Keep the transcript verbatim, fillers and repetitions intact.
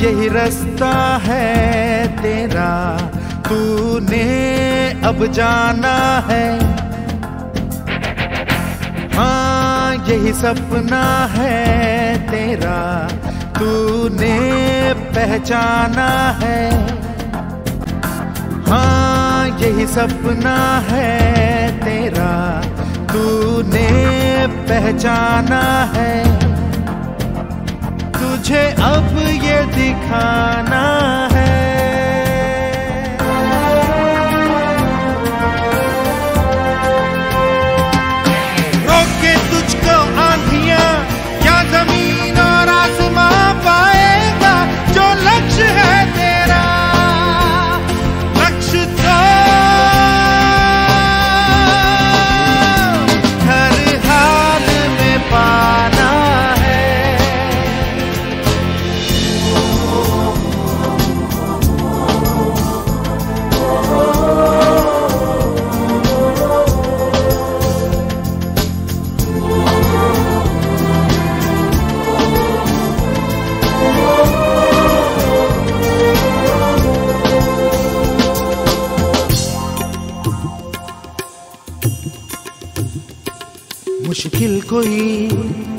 यही रास्ता है तेरा, तूने अब जाना है। हाँ यही सपना है तेरा, तूने पहचाना है। हाँ यही सपना है तेरा, तूने पहचाना है। तुझे अब ये दिखाना है। रोके तुझको आंधियां क्या जमीन और आसमां पाएगा, जो लक्ष्य है तेरा लक्ष्य तो हर हाल में पाना है। मुश्किल कोई